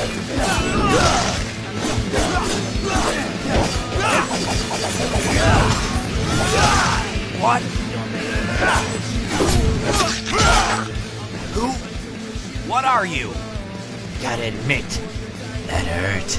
What? Who? What are you? Gotta admit, that hurt.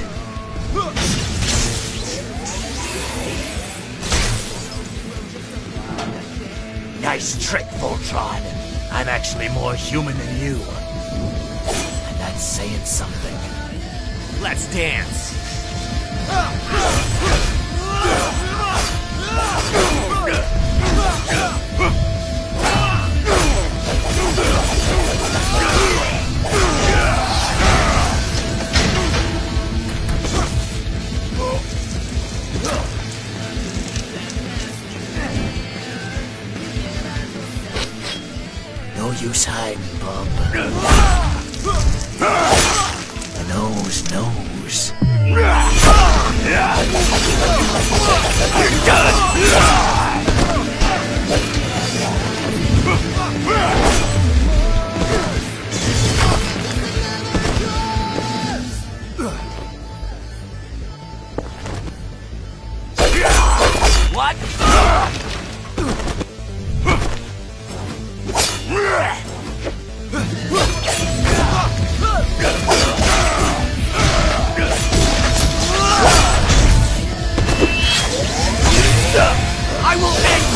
Nice trick, Voltron. I'm actually more human than you. And that's saying something. Let's dance. No use hiding, bub. The nose knows. You're done! What? I will end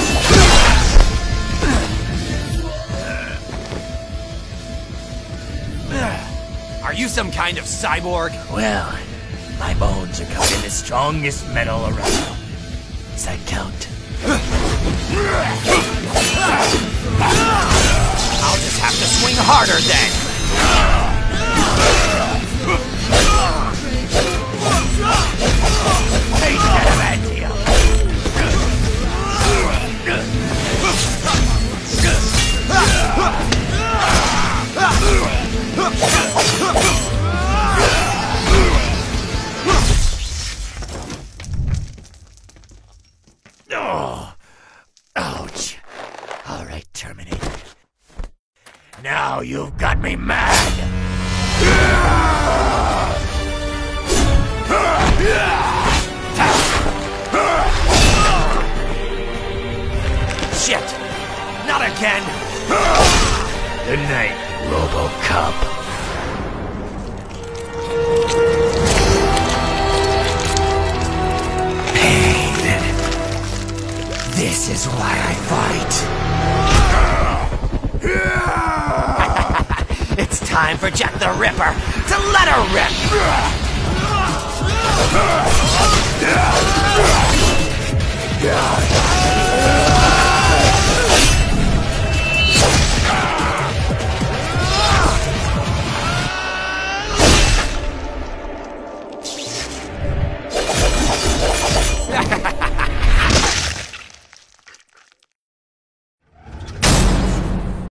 you! Are you some kind of cyborg? Well, my bones are covered in the strongest metal around. Does that count? I'll just have to swing harder then! Take adamantium! Oh, ouch. All right, Terminator. Now you've got me mad! Shit! Not again! Good night, RoboCop. Pain. This is why I fight. It's time for Jack the Ripper to let her rip!